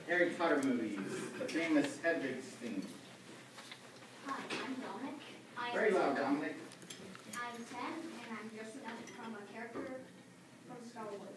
Harry Potter movies, the famous Hedwig's theme. Hi, I'm Dominic. Very loud, Dominic. I'm 10, and I'm dressing up from a character from Star Wars.